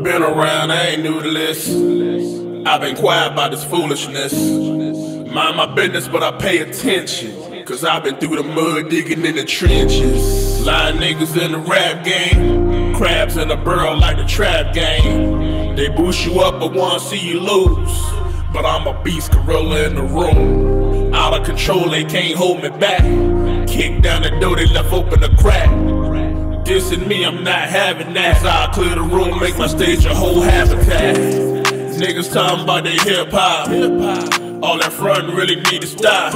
Been around, I ain't new to this. I've been quiet about this foolishness. Mind my business, but I pay attention, cause I've been through the mud, digging in the trenches. Lying niggas in the rap game, crabs in the burrow like the trap game. They boost you up but wanna see you lose, but I'm a beast, gorilla in the room. Out of control, they can't hold me back. Kick down the door, they left open the crack. Dissing me, I'm not having that. So I clear the room, make my stage a whole habitat. Niggas talking about they hip-hop. All that front really need to stop.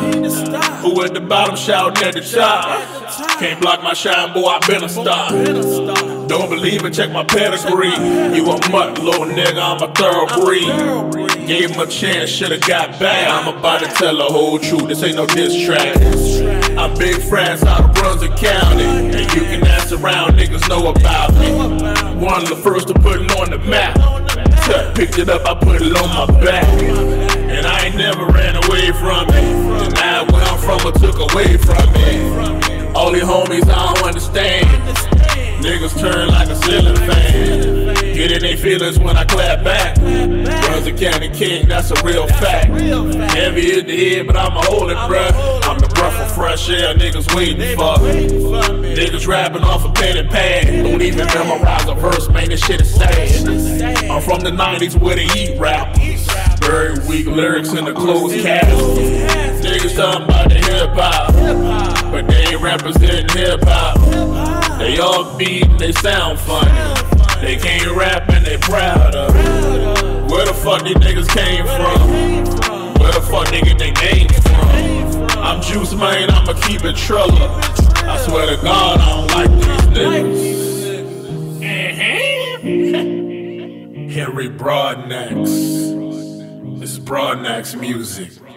Who at the bottom shouting at the top? Can't block my shine, boy, I been a star. Don't believe it, check my pedigree. You a mutt, little nigga, I'm a thoroughbreed. Gave him a chance, should've got back. I'm about to tell the whole truth, this ain't no diss track. I'm big friends out of Brunswick County, and you can ask around, niggas know about me. One of the first to put it on the map. Picked it up, I put it on my back. And I ain't never ran away from it. Denied where I'm from or took away from it. All these homies I don't understand. Niggas turn like a ceiling fan. Get in they feelings when I clap back. Brunswick County King, that's a real fact. Heavy is the head, but I'ma hold it, bruh. I'm the breath of fresh air niggas waiting for. Niggas rapping off a pen and pad. Don't even memorize a verse, man, this shit is sad. I'm from the 90s where they eat rappers. Very weak lyrics in the closed castle. Niggas talking about the hip-hop, but they ain't representing hip-hop. They all beat and they sound funny. They can't rap and they proud of it. Where the fuck these niggas came from? Where the fuck they get their names from? I'm Juice, man, I'ma keep it triller. I swear to God, I don't like these niggas. Henry Brodnax. This is Brodnax music.